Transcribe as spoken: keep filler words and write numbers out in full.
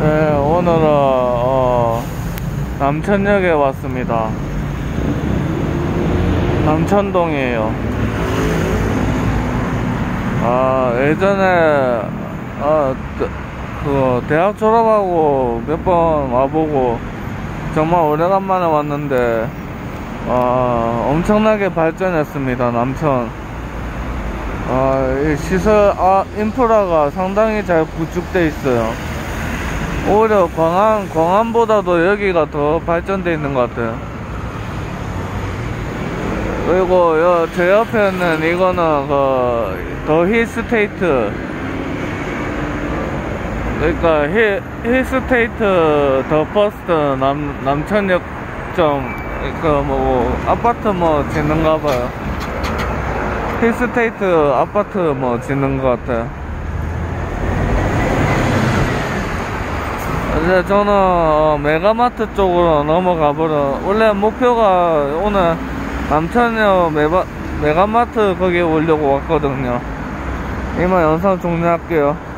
네, 오늘은 어, 남천역에 왔습니다. 남천동이에요. 아, 예전에 아, 그 대학 졸업하고 몇 번 와보고 정말 오래간만에 왔는데 아, 엄청나게 발전했습니다. 남천. 아, 이 시설 아, 인프라가 상당히 잘 구축돼 있어요. 오히려 광안, 광안보다도 여기가 더 발전돼 있는 것 같아요. 그리고 여, 제 옆에는 이거는 그 더 힐스테이트, 그러니까 힐, 힐스테이트 더 퍼스트 남, 남천역점, 그 뭐 아파트 뭐 짓는가 봐요. 힐스테이트 아파트 뭐 짓는 것 같아요. 이제 저는 어, 메가마트 쪽으로 넘어가 버려. 원래 목표가 오늘 남천역 메바, 메가마트 거기에 오려고 왔거든요. 이만 영상 종료할게요.